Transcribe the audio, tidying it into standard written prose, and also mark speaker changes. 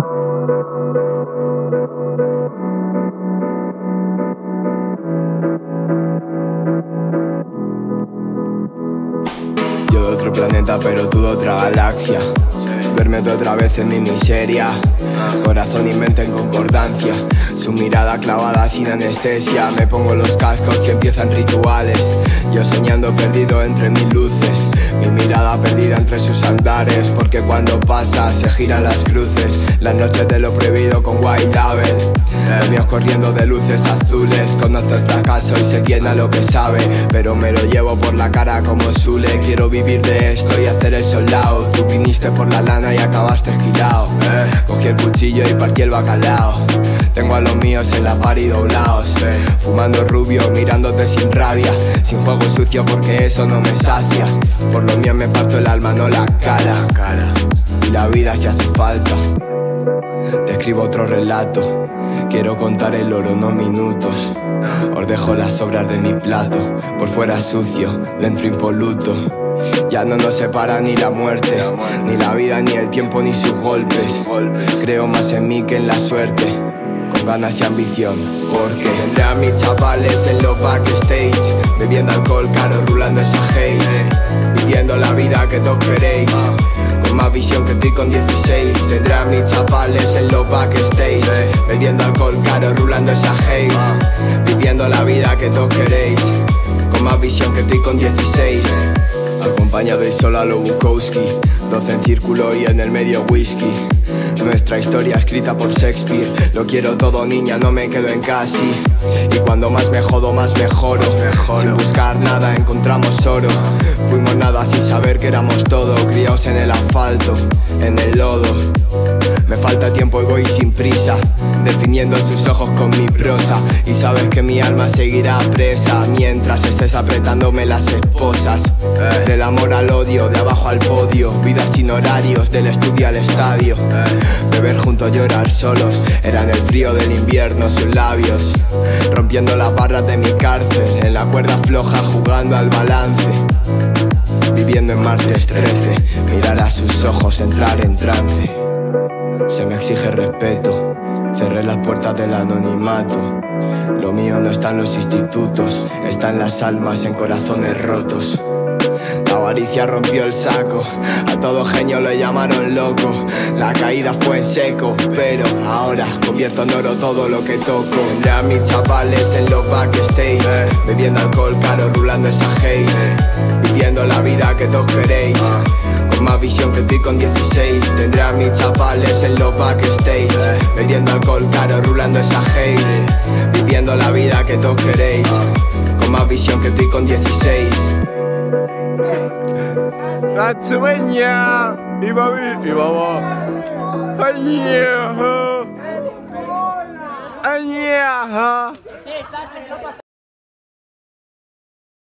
Speaker 1: Yo de otro planeta pero tú de otra galaxia. Duérmete otra vez en mi miseria. Corazón y mente en concordancia. Su mirada clavada sin anestesia. Me pongo los cascos y empiezan rituales. Yo soñando perdido entre mil luces. Mi mirada perdida entre sus andares. Porque cuando pasa se giran las cruces. Las noches de lo prohibido con White Label. Los míos corriendo de luces azules. Conoce el fracaso y se llena lo que sabe. Pero me lo llevo por la cara como Zule. Quiero vivir de esto y hacer el soldado. Tú viniste por la lana y acabaste esquilao. Cogí el cuchillo y partí el bacalao. Tengo a los míos en la party doblados. Fumando rubio, mirándote sin rabia. Sin juego sucio porque eso no me sacia. Por lo mío me parto el alma, no la cara. Y la vida si hace falta. Te escribo otro relato. Quiero contar el oro, no minutos. Os dejo las sobras de mi plato. Por fuera sucio, dentro impoluto. Ya no nos separa ni la muerte, ni la vida, ni el tiempo, ni sus golpes. Creo más en mí que en la suerte. Con ganas y ambición, porque tendré a mis chavales en los backstage. Bebiendo alcohol caro, rulando esa haze. Viviendo la vida que todos queréis. Con más visión que estoy con 16. Tendré a mis chavales en los backstage. Bebiendo alcohol caro, rulando esa haze. Viviendo la vida que todos queréis. Con más visión que estoy con 16. Acompañado y solo a lo Bukowski. 12 en círculo y en el medio whisky. Nuestra historia escrita por Shakespeare. Lo quiero todo, niña, no me quedo en casi. Y cuando más me jodo, más mejoro. Sin buscar nada encontramos oro. Fuimos nada sin saber que éramos todo. Criados en el asfalto, en el lodo. Me falta tiempo y voy sin prisa, definiendo sus ojos con mi prosa. Y sabes que mi alma seguirá presa mientras estés apretándome las esposas. Del amor al odio, de abajo al podio. Vida sin horarios, del estudio al estadio. Beber juntos, llorar solos. Era en el frío del invierno sus labios. Rompiendo las barras de mi cárcel. En la cuerda floja jugando al balance. Viviendo en martes 13. Mirar a sus ojos, entrar en trance. Se me exige respeto. Cerré las puertas del anonimato. Lo mío no está en los institutos. Está en las almas, en corazones rotos. La avaricia rompió el saco. A todo genio lo llamaron loco. La caída fue en seco. Pero ahora convierto en oro todo lo que toco. Tendré a mis chavales en los backstage. Bebiendo alcohol caro, rulando esa haze. Viviendo la vida que todos queréis. Con más visión que estoy con 16. Tendré a mis chavales en los backstage. Bebiendo alcohol caro, rulando esa haze. Viviendo la vida que todos queréis. Con más visión que estoy con 16.
Speaker 2: Raczuenia i babi i baba. Ania.